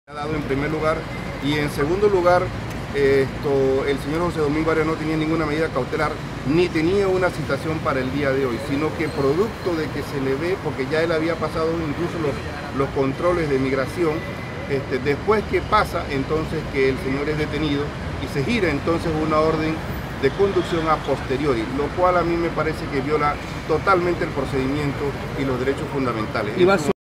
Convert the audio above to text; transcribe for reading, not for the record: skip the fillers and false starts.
Ha dado en primer lugar, y en segundo lugar, el señor José Domingo Arias no tenía ninguna medida cautelar ni tenía una citación para el día de hoy, sino que producto de que se le ve, porque ya él había pasado incluso los controles de migración, después que pasa entonces que el señor es detenido y se gira entonces una orden de conducción a posteriori, lo cual a mí me parece que viola totalmente el procedimiento y los derechos fundamentales.